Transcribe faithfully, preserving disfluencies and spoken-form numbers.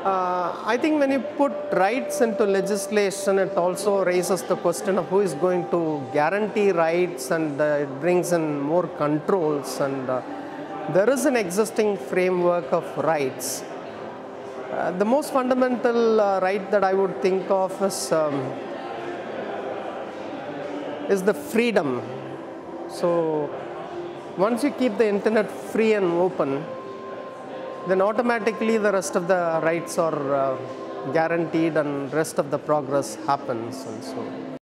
Uh, I think when you put rights into legislation, it also raises the question of who is going to guarantee rights, and uh, it brings in more controls. And uh, there is an existing framework of rights. Uh, the most fundamental uh, right that I would think of is, um, is the freedom. So once you keep the internet free and open, then automatically the rest of the rights are uh, guaranteed and rest of the progress happens. And so